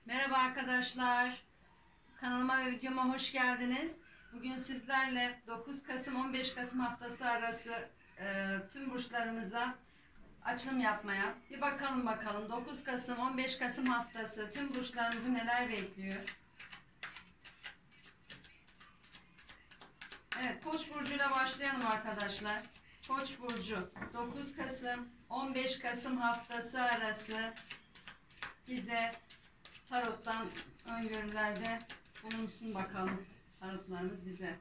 Merhaba arkadaşlar. Kanalıma ve videoma hoş geldiniz. Bugün sizlerle 9 Kasım 15 Kasım haftası arası tüm burçlarımıza açılım yapmaya. Bir bakalım 9 Kasım 15 Kasım haftası tüm burçlarımızı neler bekliyor. Evet, Koç burcuyla başlayalım arkadaşlar. Koç burcu 9 Kasım 15 Kasım haftası arası bize tarottan öngörülerde bulunsun bakalım. Tarotlarımız bize.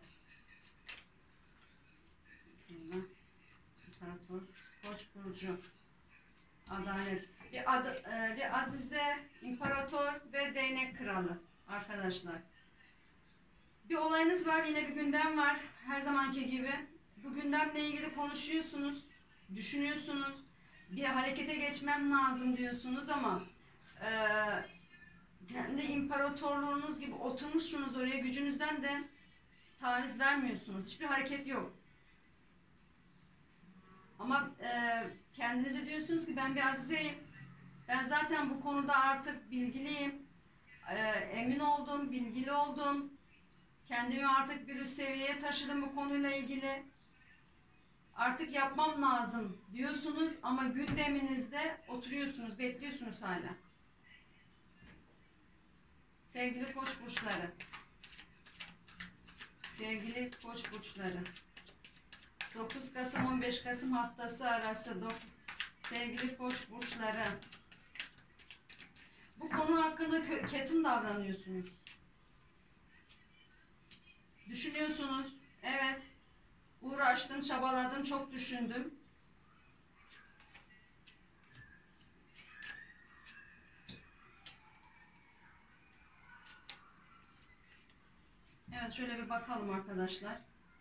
İmparator, Koç burcu, adalet. Bir azize, imparator ve değnek kralı arkadaşlar. Bir olayınız var, yine bir gündem var. Her zamanki gibi. Bu gündemle ilgili konuşuyorsunuz, düşünüyorsunuz. Bir harekete geçmem lazım diyorsunuz ama kendi imparatorluğunuz gibi oturmuşsunuz oraya, gücünüzden de taviz vermiyorsunuz. Hiçbir hareket yok. Ama kendinize diyorsunuz ki ben bir azizeyim. Ben zaten bu konuda artık bilgiliyim. Emin oldum, bilgili oldum. Kendimi artık bir üst seviyeye taşıdım bu konuyla ilgili. Artık yapmam lazım diyorsunuz ama gündeminizde oturuyorsunuz, bekliyorsunuz hala. Sevgili Koç burçları. Sevgili Koç burçları. 9 Kasım 15 Kasım haftası arası sevgili Koç burçları. Bu konu hakkında ketum davranıyorsunuz. Düşünüyorsunuz. Evet. Uğraştım, çabaladım, çok düşündüm. Evet, şöyle bir bakalım arkadaşlar.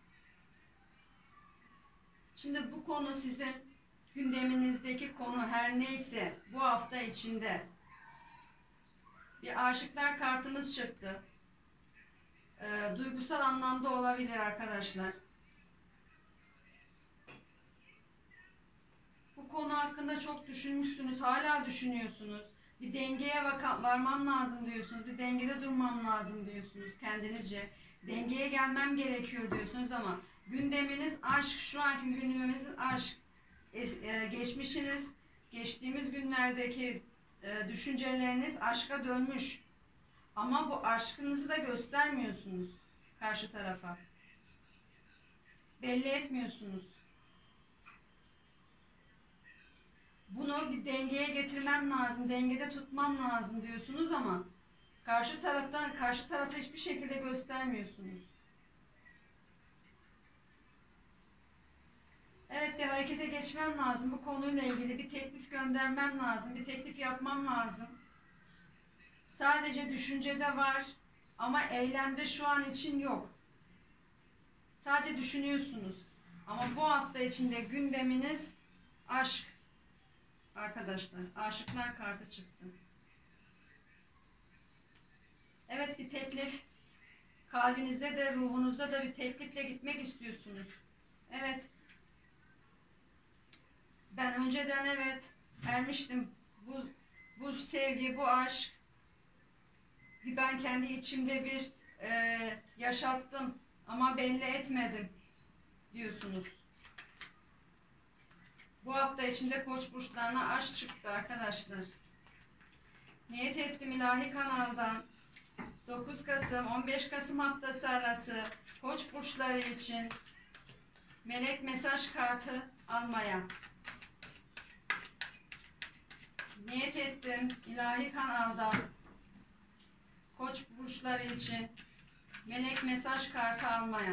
Şimdi bu konu sizin gündeminizdeki konu her neyse bu hafta içinde bir aşıklar kartımız çıktı. Duygusal anlamda olabilir arkadaşlar. Bu konu hakkında çok düşünmüşsünüz, hala düşünüyorsunuz. Bir dengeye varmam lazım diyorsunuz, bir dengede durmam lazım diyorsunuz kendinizce. Dengeye gelmem gerekiyor diyorsunuz ama gündeminiz aşk, şu anki gündemimizin aşk. Geçmişiniz, geçtiğimiz günlerdeki düşünceleriniz aşka dönmüş. Ama bu aşkınızı da göstermiyorsunuz karşı tarafa. Belli etmiyorsunuz. Bunu bir dengeye getirmem lazım, dengede tutmam lazım diyorsunuz ama karşı tarafa hiçbir şekilde göstermiyorsunuz. Evet, bir harekete geçmem lazım, bu konuyla ilgili bir teklif göndermem lazım, bir teklif yapmam lazım. Sadece düşüncede var ama eylemde şu an için yok. Sadece düşünüyorsunuz. Ama bu hafta içinde gündeminiz aşk. Arkadaşlar, aşıklar kartı çıktı. Evet, bir teklif. Kalbinizde de ruhunuzda da bir teklifle gitmek istiyorsunuz. Evet. Ben önceden evet ermiştim. Bu sevgi, bu aşk. Ben kendi içimde bir yaşattım ama belli etmedim diyorsunuz. Bu hafta içinde Koç burçlarına aşk çıktı arkadaşlar. Niyet ettim ilahi kanaldan 9 Kasım 15 Kasım haftası arası Koç burçları için melek mesaj kartı almaya. Niyet ettim ilahi kanaldan Koç burçları için melek mesaj kartı almaya.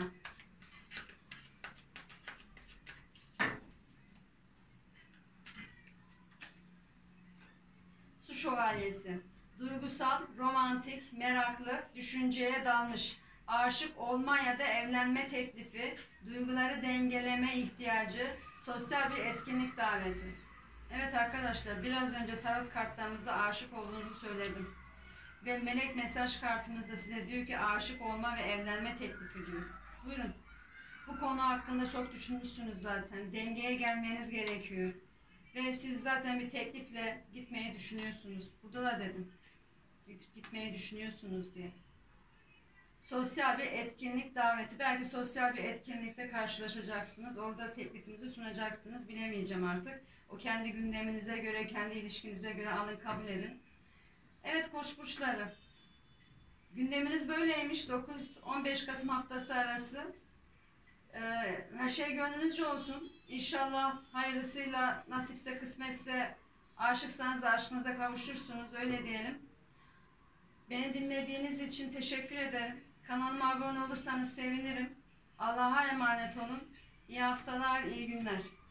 Su şövalyesi. Duygusal, romantik, meraklı, düşünceye dalmış, aşık olma ya da evlenme teklifi, duyguları dengeleme ihtiyacı, sosyal bir etkinlik daveti. Evet arkadaşlar, biraz önce tarot kartlarımızda aşık olduğunuzu söyledim. Ve melek mesaj kartımızda size diyor ki aşık olma ve evlenme teklifi diyor. Buyurun. Bu konu hakkında çok düşünmüşsünüz zaten. Dengeye gelmeniz gerekiyor. Ve siz zaten bir teklifle gitmeyi düşünüyorsunuz. Burada da dedim. gitmeyi düşünüyorsunuz diye. Sosyal bir etkinlik daveti. Belki sosyal bir etkinlikte karşılaşacaksınız. Orada teklifinizi sunacaksınız. Bilemeyeceğim artık. O kendi gündeminize göre, kendi ilişkinize göre alın, kabul edin. Evet Koç burçları. Gündeminiz böyleymiş. 9-15 Kasım haftası arası. Her şey gönlünüzce olsun. İnşallah hayırlısıyla, nasipse, kısmetse, aşıksanız da aşkınıza kavuşursunuz. Öyle diyelim. Beni dinlediğiniz için teşekkür ederim. Kanalıma abone olursanız sevinirim. Allah'a emanet olun. İyi haftalar, iyi günler.